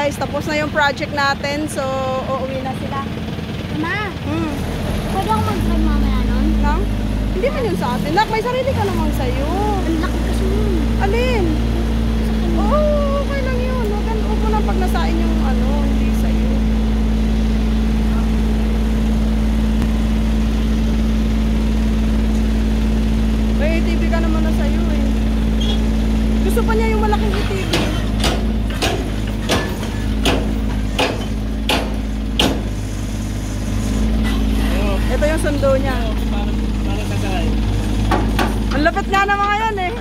guys, tapos na yung project natin. So, uuwi na sila. Ma, pwede ako mag-drive mamaya nun? Lang? Hindi man yun sa atin. Nak, may sarili ka namang sa'yo. Ang laki kasi nun. Alin? Oo, okay lang yun. Huwag mo lang pag nasain yung ano, hindi sa'yo. May ATV ka naman na sa'yo eh. Gusto pa niya yung malaking ATV. Ito yung sundo niya. Para sasakay. Ang lapit nga naman ngayon eh.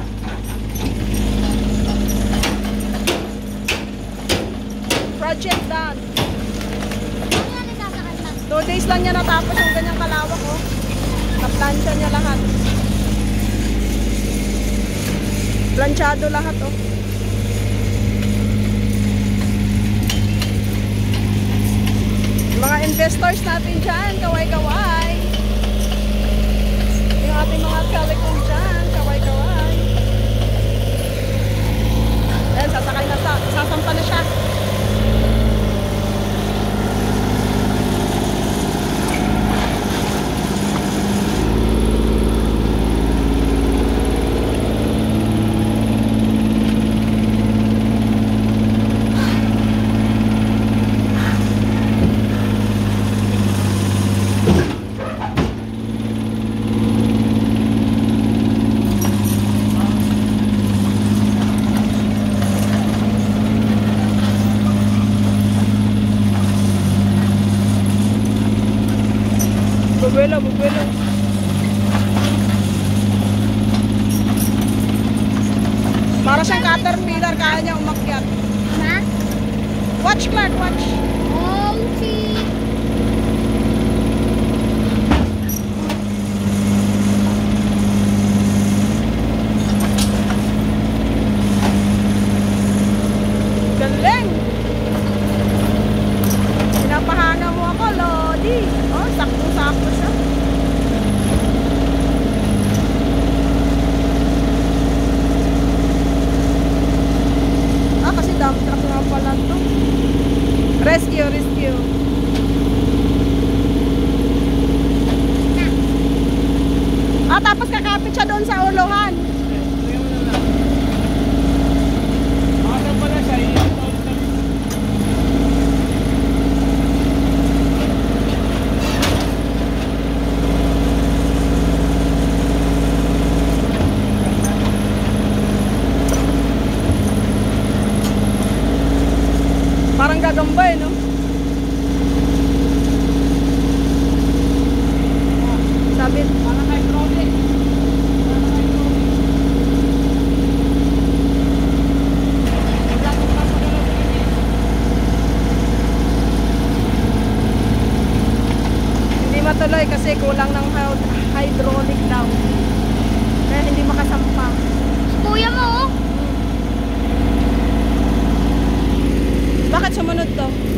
Project done. Ano yan isasakay na? 2 days lang niya natapos yung ganyang kalawak oh. Naplansya niya lahat. Planchado lahat oh. Mga investors natin dyan, kaway-kaway. Yung ating mga telecom dyan, kaway-kaway. Ayan, sasakay na sasampa na siya. Bubuelo, bubuelo. Para siyang caterpillar, kaya niya umakyat. Ma? Watch, Clark, watch. Oh, see. Galing! Pinapahanga mo ako, Lodi. Oh, sakto-sakto siya. Kasi dump truck nga pala to. Rescue, rescue. Tapos kakapit siya doon sa uluhan. Asan pala siya? Parang gagambay, no? Sabit. Parang hydraulic. Hindi matuloy kasi kulang ng hydraulic daw. Kaya hindi makasampa. Kuya mo, oh. Bakit sumunod to?